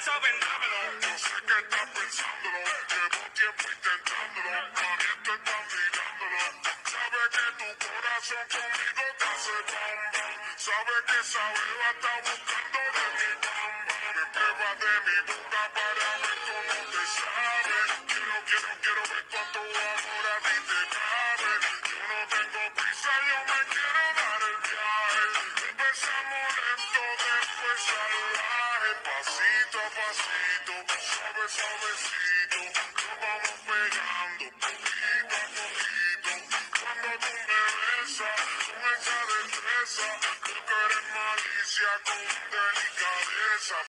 saben, dámelo. Yo sé que estás pensándolo, llevo tiempo intentándolo, mami estoy tan mirándolo. Sabe que tu corazón conmigo te hace bam bam. Sabe que esa beba está buscando de mi bam bam. Me prueba de mi boca para ver cómo te sabe. Quiero ver cuánto amor a ti te cabe. Yo no tengo prisa, yo me quiero dar el viaje. Empezamos lento, después salvaje. Pasito a pasito, suavecito. Nos vamos pegando poquito a poquito. Cuando tú me besas con esa destreza, creo que eres malicia con delicadeza.